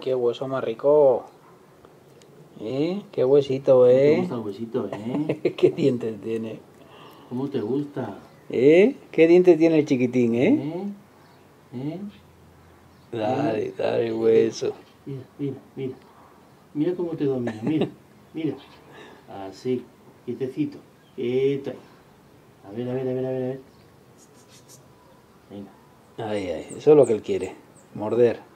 qué hueso más rico. Qué huesito, ¿Te gusta el huesito, Qué dientes tiene. ¿Cómo te gusta? Qué dientes tiene el chiquitín, ¿Eh? Dale, dale hueso. Mira, mira, mira. Mira cómo te domina, mira, mira. Así, quietecito, quieto ahí. A ver, a ver, a ver, a ver, a ver. Venga. Ay, ay, eso es lo que él quiere, morder.